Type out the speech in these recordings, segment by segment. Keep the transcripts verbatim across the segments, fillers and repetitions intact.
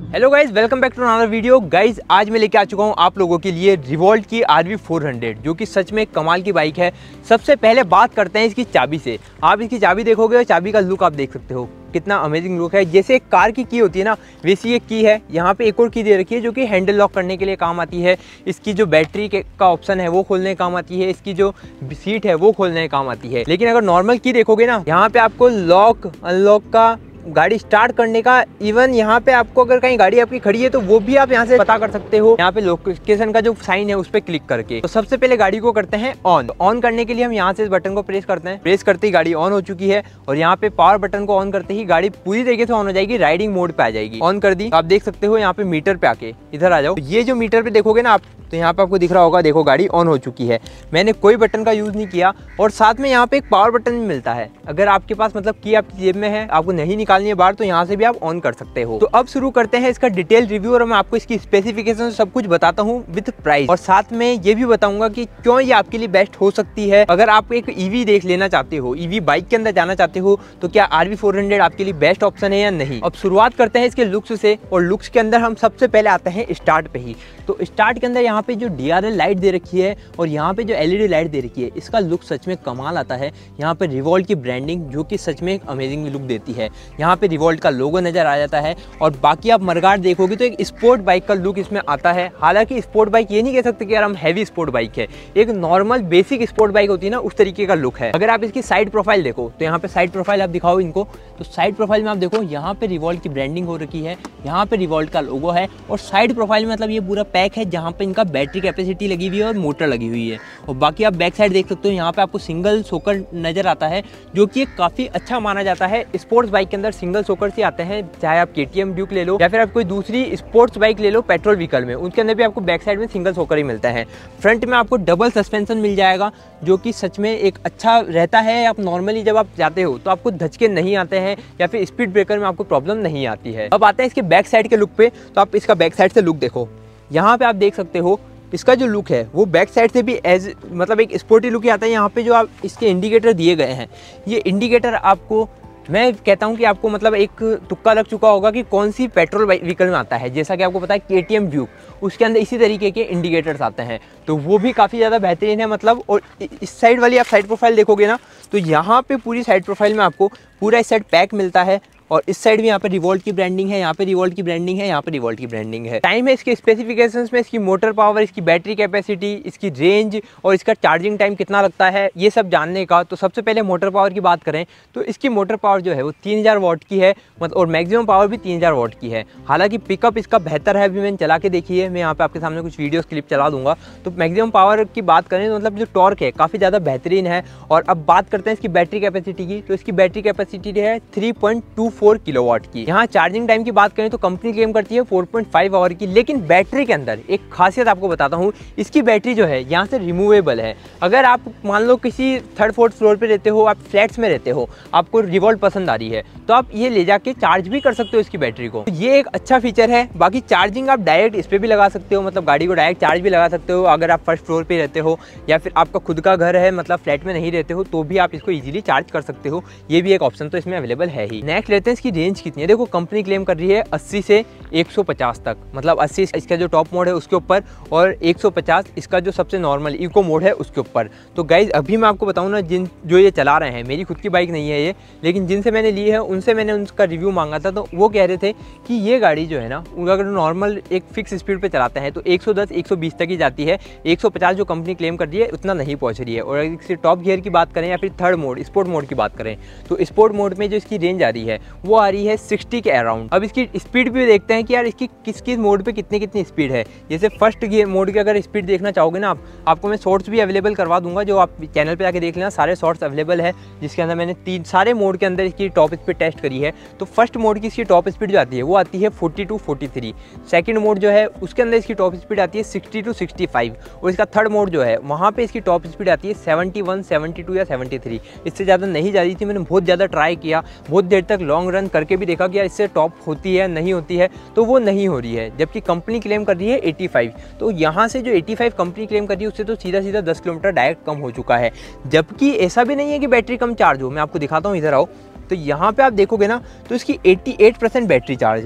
Hello guys, welcome back to another video. Guys आज मैं लेके आ चुका हूँ आप लोगों के लिए रिवॉल्ट की आर वी फोर हंड्रेड, जो कि सच में कमाल की बाइक है। सबसे पहले बात करते हैं इसकी चाबी से। आप इसकी चाबी देखोगे और चाबी का लुक आप देख सकते हो, कितना अमेजिंग लुक है। जैसे एक कार की की होती है ना, वैसी एक की है। यहाँ पे एक और की दे रखी है जो कि हैंडल लॉक करने के लिए काम आती है। इसकी जो बैटरी का ऑप्शन है वो खोलने काम आती है। इसकी जो सीट है वो खोलने काम आती है। लेकिन अगर नॉर्मल की देखोगे ना, यहाँ पे आपको लॉक अनलॉक का, गाड़ी स्टार्ट करने का, इवन यहाँ पे आपको अगर कहीं गाड़ी आपकी खड़ी है तो वो भी आप यहाँ से पता कर सकते हो। यहाँ पे लोकेशन का जो साइन है उस पर क्लिक करके। तो सबसे पहले गाड़ी को करते हैं ऑन। तो ऑन करने के लिए हम यहाँ से इस बटन को प्रेस करते हैं। प्रेस करते ही गाड़ी ऑन हो चुकी है और यहाँ पे पावर बटन को ऑन करते ही गाड़ी पूरी तरीके से ऑन हो जाएगी, राइडिंग मोड पे आ जाएगी। ऑन कर दी तो आप देख सकते हो यहाँ पे मीटर पे आके, इधर आ जाओ। ये जो मीटर पे देखोगे ना आप, तो यहाँ पे आपको दिख रहा होगा, देखो गाड़ी ऑन हो चुकी है। मैंने कोई बटन का यूज नहीं किया और साथ में यहाँ पे एक पावर बटन भी मिलता है। अगर आपके पास मतलब की आपकी जेब में है, आपको नहीं निकालनी है बाहर, तो यहाँ से भी आप ऑन कर सकते हो। तो अब शुरू करते हैं इसका डिटेल रिव्यू और मैं आपको इसकी स्पेसिफिकेशन सब कुछ बताता हूँ विद प्राइस, और साथ में ये भी बताऊंगा कि क्यों ये आपके लिए बेस्ट हो सकती है। अगर आप एक ईवी देख लेना चाहते हो, ईवी बाइक के अंदर जाना चाहते हो, तो क्या आर वी फोर हंड्रेड आपके लिए बेस्ट ऑप्शन है या नहीं। अब शुरुआत करते हैं इसके लुक्स से, और लुक्स के अंदर हम सबसे पहले आते हैं स्टार्ट पे ही। तो स्टार्ट के अंदर यहाँ पे जो डी आर एल लाइट दे रखी है और यहाँ पे जो एल ई डी लाइट दे रखी है, इसका लुक सच में कमाल आता है। यहाँ पे रिवॉल्ट की ब्रांडिंग जो कि सच में एक अमेजिंग लुक देती है। यहाँ पे रिवॉल्ट का लोगो नजर आ जाता है और बाकी आप मरगाट देखोगे तो एक स्पोर्ट बाइक का लुक इसमें आता है। हालांकि स्पोर्ट बाइक ये नहीं कह सकते कि यार हम हैवी स्पोर्ट बाइक है, एक नॉर्मल बेसिक स्पोर्ट बाइक होती है ना, उस तरीके का लुक है। अगर आप इसकी साइड प्रोफाइल देखो तो यहाँ पे साइड प्रोफाइल आप दिखाओ इनको, तो साइड प्रोफाइल में आप देखो यहाँ पे रिवॉल्ट की ब्रांडिंग हो रखी है, यहाँ पे रिवॉल्ट का लोगो है। और साइड प्रोफाइल में मतलब ये पूरा पैक है जहाँ पे इनका बैटरी कैपेसिटी लगी हुई है और मोटर लगी हुई है। और बाकी आप बैक साइड देख सकते हो, यहाँ पे आपको सिंगल सोकर नजर आता है, जो कि एक काफी अच्छा माना जाता है। स्पोर्ट्स बाइक के अंदर सिंगल सोकर से आते हैं, चाहे आप के टी एम ड्यूक ले लो या फिर आप कोई दूसरी स्पोर्ट्स बाइक ले लो पेट्रोल व्हीकल में, उनके अंदर भी आपको बैक साइड में सिंगल सोकर ही मिलता है। फ्रंट में आपको डबल सस्पेंशन मिल जाएगा, जो कि सच में एक अच्छा रहता है। आप नॉर्मली जब आप जाते हो तो आपको धचके नहीं आते हैं या फिर स्पीड ब्रेकर में आपको प्रॉब्लम नहीं आती है। अब आते हैं इसके बैक साइड के लुक पे। तो आप इसका बैक साइड से लुक देखो, यहाँ पे आप देख सकते हो इसका जो लुक है वो बैक साइड से भी एज मतलब एक स्पोर्टी लुक ही आता है। यहाँ पे जो आप इसके इंडिकेटर दिए गए हैं, ये इंडिकेटर आपको, मैं कहता हूँ कि आपको मतलब एक तुक्का लग चुका होगा कि कौन सी पेट्रोल व्हीकल में आता है। जैसा कि आपको पता है के टी एम ड्यूक, उसके अंदर इसी तरीके के इंडिकेटर्स आते हैं, तो वो भी काफ़ी ज़्यादा बेहतरीन है मतलब। और इस साइड वाली आप साइड प्रोफाइल देखोगे ना, तो यहाँ पे पूरी साइड प्रोफाइल में आपको पूरा इस साइड पैक मिलता है। और इस साइड भी यहाँ पे रिवॉल्ट की ब्रांडिंग है, यहाँ पे रिवॉल्ट की ब्रांडिंग है, यहाँ पे रिवॉल्ट की ब्रांडिंग है। टाइम है इसके स्पेसिफिकेशंस में, इसकी मोटर पावर, इसकी बैटरी कैपेसिटी, इसकी रेंज और इसका चार्जिंग टाइम कितना लगता है, ये सब जानने का। तो सबसे पहले मोटर पावर की बात करें तो इसकी मोटर पावर जो है वो तीन हज़ार वॉट की है, मतलब और मैक्सिमम पावर भी तीन हज़ार वॉट की है। हालांकि पिकअप इसका बेहतर है, अभी मैंने चला के देखी है, मैं यहाँ पे आपके सामने कुछ वीडियोस क्लिप चला दूंगा। तो मैक्सिमम पावर की बात करें तो मतलब जो टॉर्क है काफ़ी ज़्यादा बेहतरीन है। और अब बात करते हैं इसकी बैटरी कैपेसिटी की, तो इसकी बैटरी कैपेसिटी है three point two four kilowatt की। यहाँ चार्जिंग टाइम की बात करें तो कंपनी क्लेम करती है फोर पॉइंट फाइव आवर की। लेकिन बैटरी के अंदर एक खासियत आपको बताता हूँ, इसकी बैटरी जो है यहाँ से रिमूवेबल है। अगर आप मान लो किसी थर्ड फोर्थ फ्लोर पे रहते हो, आप फ्लैट्स में रहते हो, आपको रिवॉल्ट पसंद आ रही है, तो आप ये ले जाके चार्ज भी कर सकते हो इसकी बैटरी को। ये एक अच्छा फीचर है। बाकी चार्जिंग आप डायरेक्ट इस पर भी लगा सकते हो, मतलब गाड़ी को डायरेक्ट चार्ज भी लगा सकते हो। अगर आप फर्स्ट फ्लोर पे रहते हो या फिर आपका खुद का घर है, मतलब फ्लैट में नहीं रहते हो, तो भी आप इसको ईजिली चार्ज कर सकते हो। ये भी एक ऑप्शन तो इसमें अवेलेबल है ही। नेक्स्ट लेते हैं इसकी रेंज कितनी है। देखो कंपनी क्लेम कर रही है अस्सी से एक सौ पचास तक, मतलब अस्सी इसका जो टॉप मोड है उसके ऊपर और एक सौ पचास इसका जो सबसे नॉर्मल इको मोड है उसके ऊपर। तो गाइज अभी मैं आपको बताऊं ना, जिन जो ये चला रहे हैं, मेरी खुद की बाइक नहीं है ये, लेकिन जिनसे मैंने ली है उनसे मैंने उनका रिव्यू मांगा था, तो वो कह रहे थे कि ये गाड़ी जो है ना, अगर नॉर्मल एक फिक्स स्पीड पे चलाते हैं तो एक सौ दस एक सौ बीस तक ही जाती है। एक सौ पचास जो कंपनी क्लेम कर रही है उतना नहीं पहुंच रही है। और अगर इसके टॉप गियर की बात करें या फिर थर्ड मोड स्पोर्ट मोड की बात करें, तो स्पोर्ट मोड में जो इसकी रेंज आ रही है वो आ रही है सिक्सटी के अराउंड। अब इसकी स्पीड भी देखते हैं कि यार इसकी किस किस मोड पे कितनी कितनी स्पीड है। जैसे फर्स्ट गियर मोड की अगर स्पीड देखना चाहोगे ना आप, आपको मैं शॉर्ट्स भी अवेलेबल करवा दूंगा, जो आप चैनल पे जाके देख लेना, सारे शॉर्ट्स अवेलेबल है, जिसके अंदर मैंने तीन सारे मोड के अंदर इसकी टॉप स्पीड टेस्ट करी है। तो फर्स्ट मोड की इसकी टॉप स्पीड जो आती है वो आती है forty two forty three. Second mode जो है उसके अंदर इसकी टॉप स्पीड आती है सिक्सटी टू सिक्सटी फाइव। और इसका थर्ड मोड जो है वहाँ पे इसकी टॉप स्पीड आती है सेवेंटी वन सेवेंटी टू या सेवेंटी थ्री। इससे ज़्यादा नहीं जा रही थी। मैंने बहुत ज़्यादा ट्राई किया, बहुत देर तक लॉन्ग रन करके भी देखा कि यार इससे टॉप होती है नहीं होती है, तो वो नहीं हो रही है। जबकि कंपनी क्लेम कर रही है पचासी। तो यहाँ से जो पचासी कंपनी क्लेम कर रही है उससे तो सीधा सीधा दस किलोमीटर डायरेक्ट कम हो चुका है। जबकि ऐसा भी नहीं है कि बैटरी कम चार्ज हो। मैं आपको दिखाता हूँ, इधर आओ। तो यहाँ पे आप देखोगे ना, तो इसकी अठासी परसेंट बैटरी चार्ज है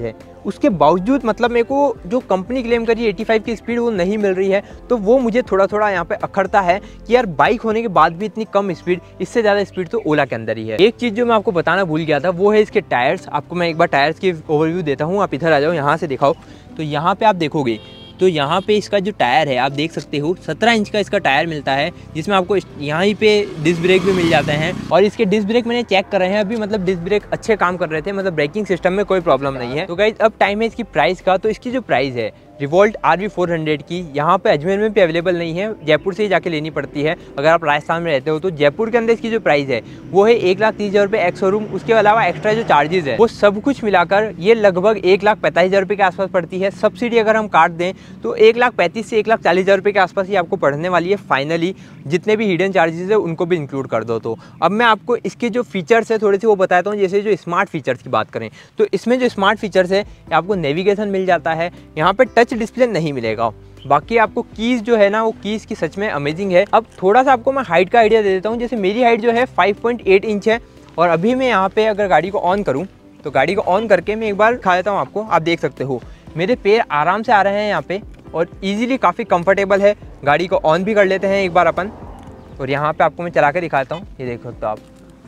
उसके बावजूद मतलब मेरे को जो कंपनी क्लेम करी पचासी की स्पीड वो नहीं मिल रही है, तो वो मुझे थोड़ा थोड़ा यहाँ पे अखरता है कि यार बाइक होने के बाद भी इतनी कम स्पीड, इससे ज़्यादा स्पीड तो ओला के अंदर ही है। एक चीज़ जो मैं आपको बताना भूल गया था वो है इसके टायर्स। आपको मैं एक बार टायर्स की ओवरव्यू देता हूँ, आप इधर आ जाओ, यहाँ से दिखाओ। तो यहाँ पे आप देखोगे तो यहाँ पे इसका जो टायर है आप देख सकते हो सत्रह इंच का इसका टायर मिलता है, जिसमें आपको यहाँ पे डिस्क ब्रेक भी मिल जाते हैं। और इसके डिस्क ब्रेक मैंने चेक कर रहे हैं अभी, मतलब डिस्क ब्रेक अच्छे काम कर रहे थे, मतलब ब्रेकिंग सिस्टम में कोई प्रॉब्लम नहीं है। तो गाइस अब टाइम है इसकी प्राइस का। तो इसकी जो प्राइस है Revolt R V four hundred की यहाँ पे अजमेर में भी अवेलेबल नहीं है, जयपुर से ही जाके लेनी पड़ती है। अगर आप राजस्थान में रहते हो तो जयपुर के अंदर इसकी जो प्राइस है वो है एक लाख तीस हज़ार रुपये एक्स शोरूम। उसके अलावा एक्स्ट्रा जो चार्जेस है वो सब कुछ मिलाकर ये लगभग एक लाख पैंतालीस हज़ार रुपये के आसपास पड़ती है। सब्सिडी अगर हम काट दें तो एक लाख पैंतीस से एक लाख चालीस हज़ार रुपये के आसपास ही आपको पड़ने वाली है फाइनली, जितने भी हिडन चार्जेस है उनको भी इंक्लूड कर दो। तो अब मैं आपको इसके जो फीचर्स है थोड़े से वो बताता हूँ। जैसे जो स्मार्ट फीचर्स की बात करें तो इसमें जो स्मार्ट फीचर्स है आपको नेविगेशन मिल जाता है, यहाँ पे टच डिस्प्ले नहीं मिलेगा। बाकी आपको कीज जो है ना वो कीज की सच में अमेजिंग है। अब थोड़ा सा आपको मैं हाइट का आइडिया दे देता हूँ। जैसे मेरी हाइट जो है पाँच पॉइंट आठ इंच है, और अभी मैं यहाँ पे अगर गाड़ी को ऑन करूँ तो गाड़ी को ऑन करके मैं एक बार दिखा देता हूँ आपको। आप देख सकते हो मेरे पैर आराम से आ रहे हैं यहाँ पे, और इजीली काफ़ी कंफर्टेबल है। गाड़ी को ऑन भी कर लेते हैं एक बार अपन, और यहाँ पे आपको मैं चला के दिखाता हूँ। ये देख सकते हो आप,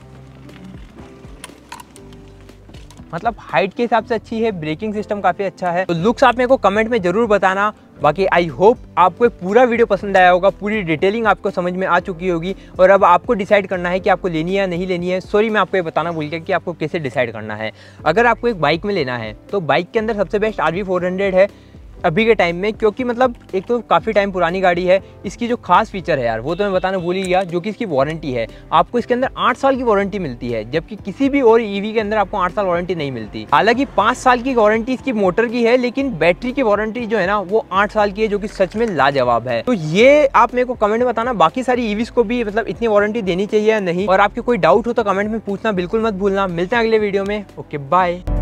मतलब हाइट के हिसाब से अच्छी है, ब्रेकिंग सिस्टम काफ़ी अच्छा है। तो लुक्स आप मेरे को कमेंट में ज़रूर बताना। बाकी आई होप आपको पूरा वीडियो पसंद आया होगा, पूरी डिटेलिंग आपको समझ में आ चुकी होगी, और अब आपको डिसाइड करना है कि आपको लेनी है या नहीं लेनी है। सॉरी मैं आपको ये बताना भूल गया कि आपको कैसे डिसाइड करना है। अगर आपको एक बाइक में लेना है तो बाइक के अंदर सबसे best R V four hundred है अभी के टाइम में, क्योंकि मतलब एक तो काफ़ी टाइम पुरानी गाड़ी है। इसकी जो खास फीचर है यार वो तो मैं बताना भूल ही गया, जो कि इसकी वारंटी है। आपको इसके अंदर आठ साल की वारंटी मिलती है, जबकि किसी भी और ईवी के अंदर आपको आठ साल वारंटी नहीं मिलती। हालांकि पाँच साल की वारंटी इसकी मोटर की है, लेकिन बैटरी की वारंटी जो है ना वो आठ साल की है, जो कि सच में लाजवाब है। तो ये आप मेरे को कमेंट में बताना बाकी सारी ईवीज को भी मतलब इतनी वारंटी देनी चाहिए या नहीं। और आपके कोई डाउट हो तो कमेंट में पूछना बिल्कुल मत भूलना। मिलते हैं अगले वीडियो में, ओके बाय।